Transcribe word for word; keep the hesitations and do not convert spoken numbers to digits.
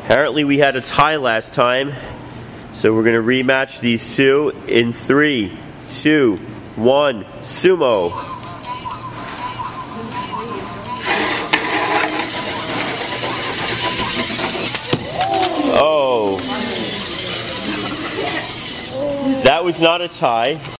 Apparently we had a tie last time, so we're going to rematch these two in three, two, one, sumo. Oh, that was not a tie.